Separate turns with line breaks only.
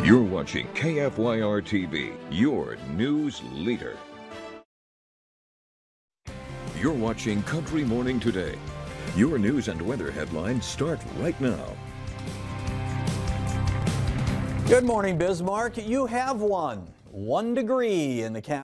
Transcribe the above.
You're watching KFYR TV, your news leader. You're watching Country Morning Today. Your news and weather headlines start right now.
Good morning, Bismarck. You have 1 degree in the